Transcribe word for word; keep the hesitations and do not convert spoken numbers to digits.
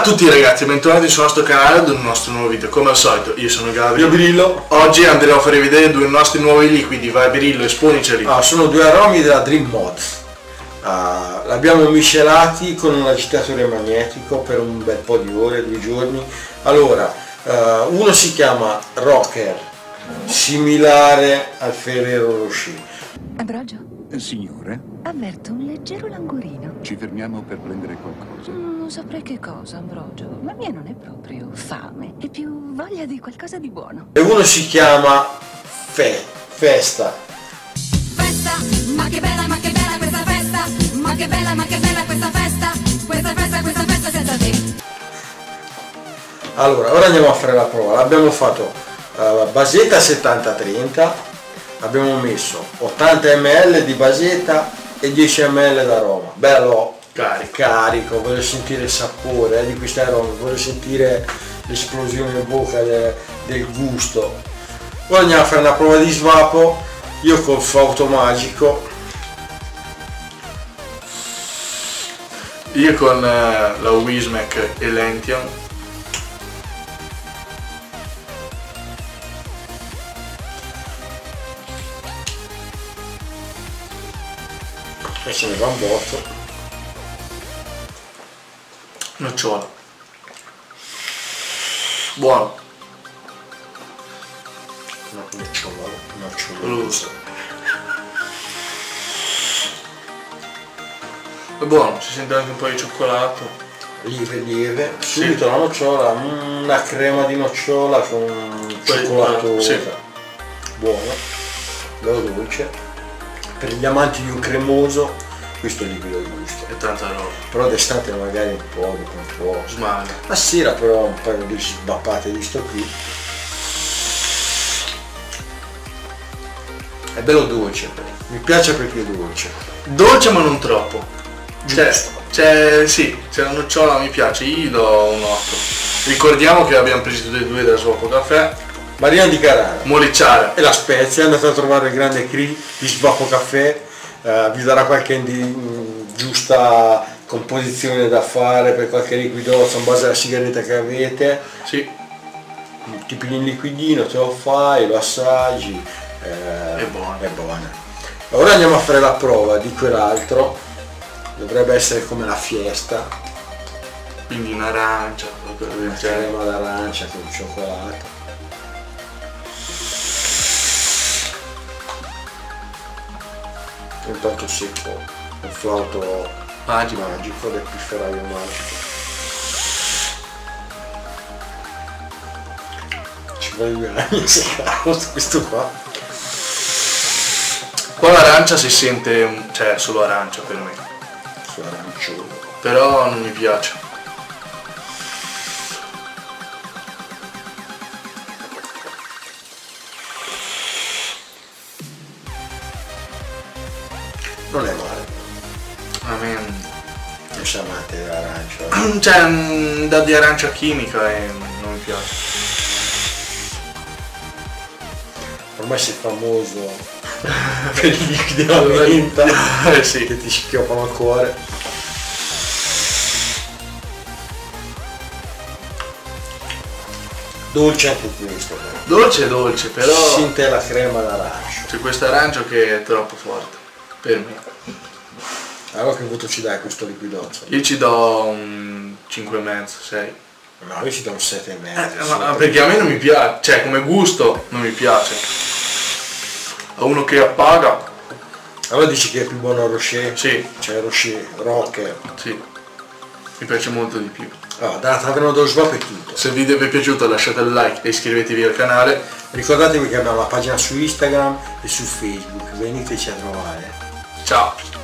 tutti ragazzi, bentornati sul nostro canale ad un nostro nuovo video. Come al solito, io sono Gabri. Io Birillo. Oggi andremo a farvi vedere due nostri nuovi liquidi. Vai Birillo, esponiceli. Ah, sono due aromi della Dream Mods. Uh, l'abbiamo miscelati con un agitatore magnetico per un bel po' di ore, due giorni. Allora, uh, uno si chiama Rocker, similare al Ferrero Rocher. Ambrogio? Signore? Avverto un leggero languorino. Ci fermiamo per prendere qualcosa? Mm, non saprei che cosa, Ambrogio. La mia non è proprio fame, è più voglia di qualcosa di buono. E uno si chiama Fe, Festa. Festa, ma che bella, ma che bella questa festa. Ma che bella, ma che bella questa festa. Questa festa, questa festa senza te. Allora, ora andiamo a fare la prova. L'abbiamo fatto uh, basetta settanta trenta. Abbiamo messo ottanta millilitri di basetta e dieci millilitri d'aroma. Bello Carico. carico, voglio sentire il sapore eh, di questi aromi, voglio sentire l'esplosione in bocca de, del gusto. Ora andiamo a fare una prova di svapo, io col flauto magico. Io con uh, la Wismec Elention. E se ne va un botto. Nocciola. Buono. No, nocciola, nocciola. Voluto. È buono, si sente anche un po' di cioccolato. Lieve lieve, subito sì. La nocciola, una crema di nocciola con cioccolato. Sì. Buono, bello dolce. Per gli amanti di un cremoso, questo è liquido di gusto. E tanta roba. Però d'estate magari un po', un po'. Smaga. La sera però un paio di sbappate di sto qui. È bello dolce, mi piace perché è dolce. Dolce ma non troppo. Cioè, cioè sì, c'è la nocciola, mi piace, io gli do un otto. Ricordiamo che abbiamo preso tutti e due da Svapo Caffè. Marina di Carrara. Molicciara. E la Spezia, andate a trovare il grande Cri di Svapo Caffè, eh, vi darà qualche mh, giusta composizione da fare per qualche liquidozzo in base alla sigaretta che avete. Sì. Un tipino in liquidino, te lo fai, lo assaggi. Eh, è buono. È buono. Ora andiamo a fare la prova di quell'altro, dovrebbe essere come la Fiesta. Quindi in arancia, una crema d'arancia con cioccolato. Intanto secco il flauto magico, magico del pifferaio magico. Ci vuole due anni a seccarlo questo qua. Qua l'arancia si sente, cioè solo arancia per me. Su arancione. Però non mi piace. Non è male. A me non si amate l'arancia. Cioè un da di arancia chimica e non mi piace. Ormai sei famoso per i liquidi alla menta eh sì. Che ti schioppano al cuore. Dolce anche questo. Dolce dolce, però si sente la crema d'arancia. C'è questo arancio che è troppo forte per me. Allora che voto ci dai a questo liquidozzo? Io ci do un cinque e mezzo, sei. No, io ci do un sette e mezzo. Eh, ma perché a me non mi piace, cioè come gusto non mi piace. A uno che appaga. Allora dici che è più buono il Rocher? Sì. C'è Rocher, Rocker. Sì. Mi piace molto di più. Allora, dalla taverna dello Svapo è tutto. Se il video vi è piaciuto lasciate il like e iscrivetevi al canale. Ricordatevi che abbiamo la pagina su Instagram e su Facebook, veniteci a trovare. Ciao!